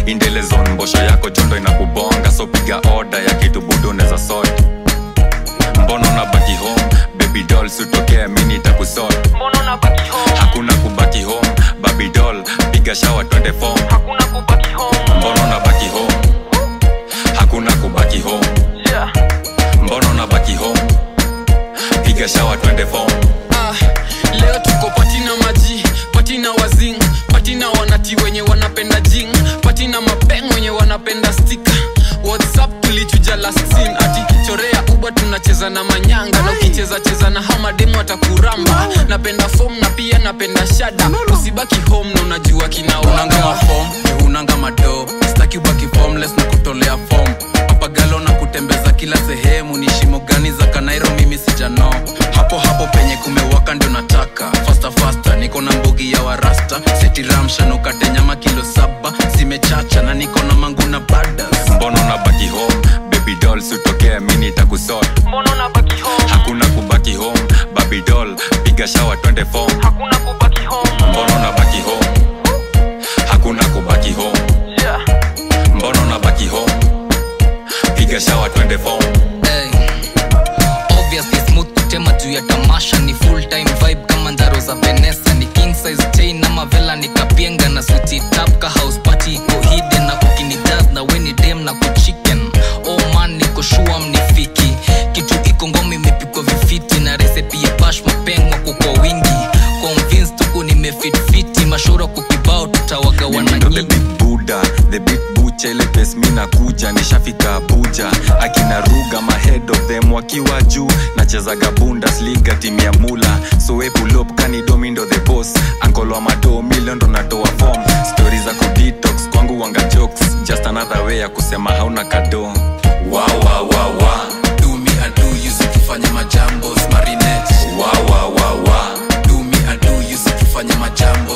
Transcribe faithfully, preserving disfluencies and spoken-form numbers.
Indele zone mbosho yako jondo inakubonga, so piga order ya kitu budo neza sort. Mbono unabaki home, baby doll sutokea mini takusort. Mbono unabaki home, hakuna kubaki home, baby doll piga shower twende form. Hakuna kubaki home, mbono unabaki home, hakuna kubaki home. Yeah. Mbono unabaki home, piga shower twende form. Ah, leo tuko patina maji, patina wazing, patina wanati wenye wanapenda jing, patina mapeng wenye wanapenda sticker. WhatsApp tulichuja last scene, ati chorea uba tunacheza na manyanga, na ukicheza cheza na hama demo atakuramba. Napenda form na pia napenda shada, usibaki home na unajua kina unanga ma form, unanga mado, staki ubaki formless na kutolea form. Papagalo na kutembeza kila sehemu, ni shimo gani za Kanairo mimi sijano. Hapo hapo penye kumewaka ndio nataka, faster faster niko na mbogi ya warasta, seti ramsha nukate nyama kilo saba, zimechacha na niko na mangu na badas. Mbono unabaki home, baby doll sutokea mini takusort. Mbono unabaki home, hakuna kubaki home, baby doll piga shower twende form. Hakuna kubaki home, mbono unabaki home, hakuna kubaki home. Yeah. Mbono unabaki home, piga shower twende form. Hey. Obviously smooth kutema juu ya tamasha, ni full time vibe kama ndaro za Vanessa, ni king size chain na mavela nikapienga, na switch it up ka house party iko hidden, na kukini jazz na weni dem na kuchicken. Oh man niko sure mnifiki, kitu iko ngome imepikwa vifiti, na recipe ya bash mapengwa kwa wingi. Convinced tuko nimefit fiti, mashura kukibao tutawaga wana nyingi. The big Buddha, the big bucha, ile pes mina kuja, nishafika Abuja. Akina Ruga, my head of them wakiwa juu, nachezaga Bundesliga timu ya mula. So we pull up kani domindo the boss, Uncle wa mado million ndo natoa form. Stories za kudetox, kwangu wanga jokes, just another way ya kusema hauna kado. Wow wow wow wow, Do me and do you sikifanya majambos marinette. wow wow wow wow, Do me and do you sikifanya majambos